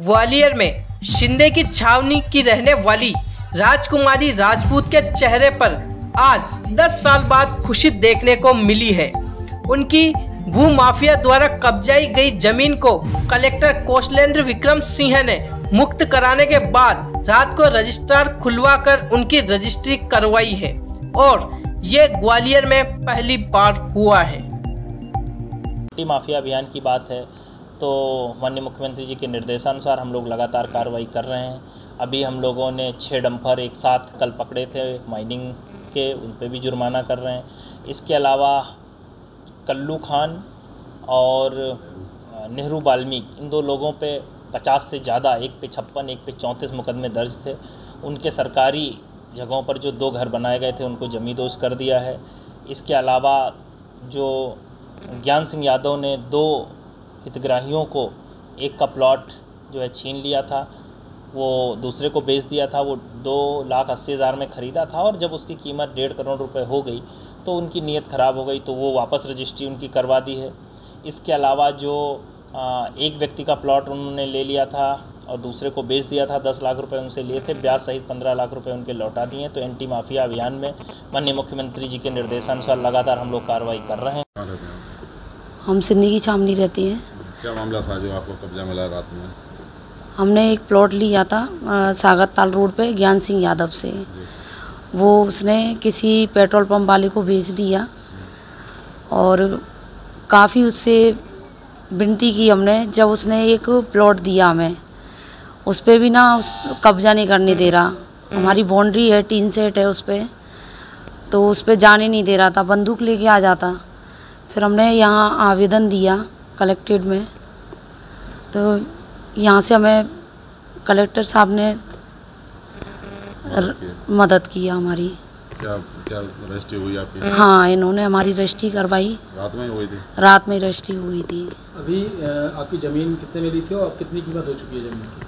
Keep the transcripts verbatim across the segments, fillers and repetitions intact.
ग्वालियर में शिंदे की छावनी की रहने वाली राजकुमारी राजपूत के चेहरे पर आज दस साल बाद खुशी देखने को मिली है। उनकी भूमाफिया द्वारा कब्जाई गई जमीन को कलेक्टर कौशलेंद्र विक्रम सिंह ने मुक्त कराने के बाद रात को रजिस्ट्रार खुलवाकर उनकी रजिस्ट्री करवाई है और ये ग्वालियर में पहली बार हुआ है। माफिया अभियान की बात है तो माननीय मुख्यमंत्री जी के निर्देशानुसार हम लोग लगातार कार्रवाई कर रहे हैं। अभी हम लोगों ने छः डंपर एक साथ कल पकड़े थे माइनिंग के, उन पे भी जुर्माना कर रहे हैं। इसके अलावा कल्लू खान और नेहरू वाल्मीकि इन दो लोगों पे पचास से ज़्यादा, एक पे छप्पन एक पे चौंतीस मुकदमे दर्ज थे। उनके सरकारी जगहों पर जो दो घर बनाए गए थे उनको जमींदोज कर दिया है। इसके अलावा जो ज्ञान सिंह यादव ने दो हितग्राहियों को एक का प्लॉट जो है छीन लिया था, वो दूसरे को बेच दिया था। वो दो लाख अस्सी हज़ार में ख़रीदा था और जब उसकी कीमत डेढ़ करोड़ रुपए हो गई तो उनकी नीयत ख़राब हो गई, तो वो वापस रजिस्ट्री उनकी करवा दी है। इसके अलावा जो एक व्यक्ति का प्लॉट उन्होंने ले लिया था और दूसरे को बेच दिया था, दस लाख रुपए उनसे लिए थे, ब्याज सहित पंद्रह लाख रुपए उनके लौटा दिए। तो एंटी माफिया अभियान में माननीय मुख्यमंत्री जी के निर्देशानुसार लगातार हम लोग कार्रवाई कर रहे हैं। हम सिंधी की छावनी रहती हैं। क्या मामला था जो आपको कब्जा मिला रात में? हमने एक प्लॉट लिया था सागत ताल रोड पे ज्ञान सिंह यादव से। वो उसने किसी पेट्रोल पंप वाले को बेच दिया और काफ़ी उससे विनती की हमने। जब उसने एक प्लॉट दिया हमें, उस पर भी ना उस कब्जा नहीं करने दे रहा। हमारी बाउंड्री है, टीन सेट है उस पर, तो उस पर जाने नहीं दे रहा था, बंदूक लेके आ जाता। फिर हमने यहाँ आवेदन दिया कलेक्ट्रेट में, तो यहाँ से हमें कलेक्टर साहब ने मदद किया हमारी। क्या क्या रजिस्ट्री हुई आपकी? हाँ, इन्होंने हमारी रजिस्ट्री करवाई। रात में हुई थी? रात में रजिस्ट्री हुई थी। अभी आपकी ज़मीन कितने में ली थी और कितनी कीमत हो चुकी है ज़मीन की?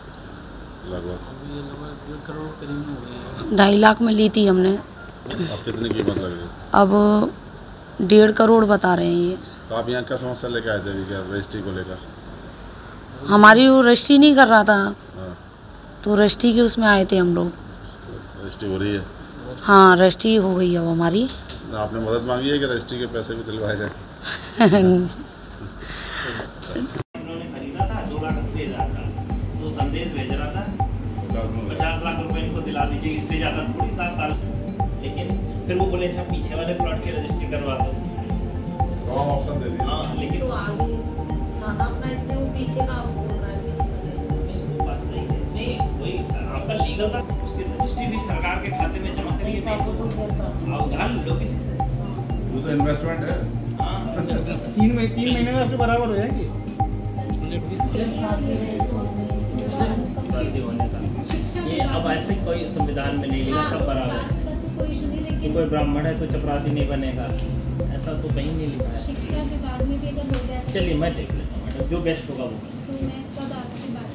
लगभग डेढ़ करोड़ करीब हो गई है। ढाई लाख में ली थी हमने। अब कितनी कीमत लग रही है? अब डेढ़ करोड़ बता रहे हैं ये। तो आप यहाँ क्या समस्या लेके आए थे क्या रजिस्ट्री को लेकर? हमारी वो रजिस्ट्री नहीं कर रहा था। हाँ। तो रजिस्ट्री के उसमें आए थे हम लोग। रजिस्ट्री हो रही है? हाँ, रजिस्ट्री हो गई अब हमारी। आपने मदद मांगी है कि रजिस्ट्री के पैसे भी दिलवाए जाए? उन्होंने खरीदा था दो लाख अस्सी हज़ार का, तो संदेश भेज रहा था पचास लाख रुपए इनको दिला दीजिए, इससे ज़्यादा थोड़ी सात साल। लेकिन फिर वो बोले अच्छा पीछे वाले प्लॉट की रजिस्ट्री करवा दो, तो हम ऑप्शन दे दिए। हाँ, लेकिन तो आगे थाना अपना इसलिए वो पीछे का बोल रहा है, पीछे वो बात सही है। नहीं, वही आपका लीगल था, उसकी रजिस्ट्री भी सरकार के खाते में जमा करके पैसा को तो फिर आप उधार लो किसी से। वो तो इन्वेस्टमेंट है। हाँ, तीन महीने तीन महीने में आपके बराबर हो जाएगी। फर्जी होने का ये अब ऐसे कोई संविधान में नहीं लिखा, सब बराबर है। कि कोई ब्राह्मण है तो चपरासी नहीं बनेगा, ऐसा तो कहीं नहीं लिखा है। शिक्षा के बाद में भी अगर हो जाए, चलिए मैं देख लेता हूँ, जो बेस्ट होगा वो। तो मैं कब आपसे बात